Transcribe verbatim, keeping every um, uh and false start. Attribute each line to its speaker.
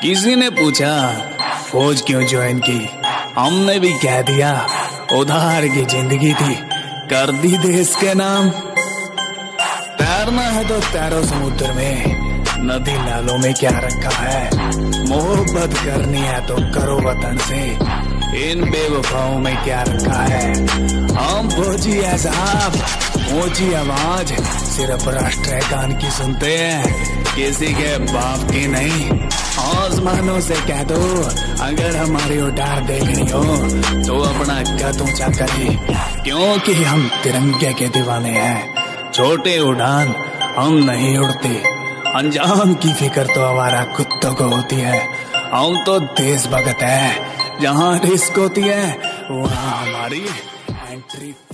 Speaker 1: किसी ने पूछा फौज क्यों ज्वाइन की, हमने भी कह दिया उधार की जिंदगी थी, कर दी देश के नाम। तैरना है तो तैरो समुद्र में, नदी नालों में क्या रखा है। मोहब्बत करनी है तो करो वतन से, इन बेवफाओं में क्या रखा है। हम फौजी है साहब, ऊंची आवाज सिर्फ राष्ट्रीय गान की सुनते हैं, किसी के बाप की नहीं। आसमानों से कह दो अगर हमारी उड़ार देखनी हो तो अपना कद ऊंचा करिए, क्योंकि हम तिरंगे के दीवाने हैं। छोटे उड़ान हम नहीं उड़ते, अंजाम की फिक्र तो हमारा कुत्तों को होती है। हम तो देश भगत है, जहाँ रिस्क होती है वहाँ हमारी एंट्री।